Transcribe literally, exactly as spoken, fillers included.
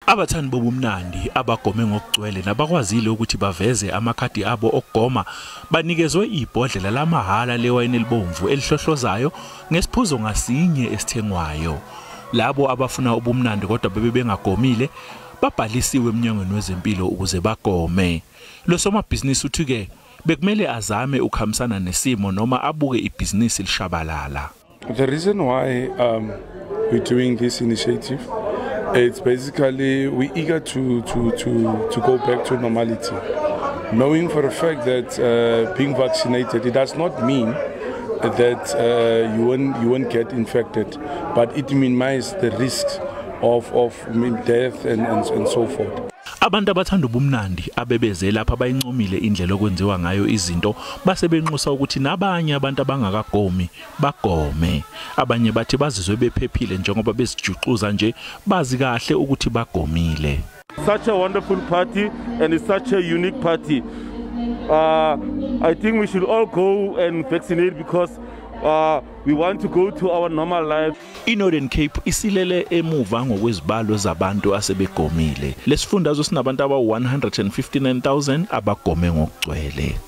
Abathandi bobumnandi abagome ngokugcwele nabakwazile ukuthi baveze amakhadi abo okugoma banikezwe ibhodlela lamahala lewayini elibomvu elihlohlozayo ngesiphuzo ngasinye esithengwayo. Labo abafuna ubumnandi kodwa bebe bengagomile babhalisiwe emnyangweni wezempilo ukuze bagome. Losomabhizinisi uthi ke bekumele azame ukuhambisana nesimo noma abuke ibhizinisi lishabalala. The reason why um, we're doing this initiative, it's basically we're eager to, to, to, to go back to normality. Knowing for a fact that uh, being vaccinated, it does not mean that uh, you, won't, you won't get infected, but it minimizes the risks of, of death and, and, and so forth. Abantu abathanda ubumnandi abebeze lapha bayincomile indlela okwenziwa ngayo izinto base benxusa ukuthi nabanye abantu abangakagomi bagome. Abanye bathi bazizwe bephephile njengoba bezijuxuza nje bazi kahle ukuthi bagomile. Such a wonderful party and it's such a unique party. Uh, I think we should all go and vaccinate because Uh, we want to go to our normal life. iNorthern Cape isilele emuva ngokwezibalo zabantu asebegomile. Lesifundazwe sinabantu aba one hundred fifty-nine thousand abagome ngokugcwele.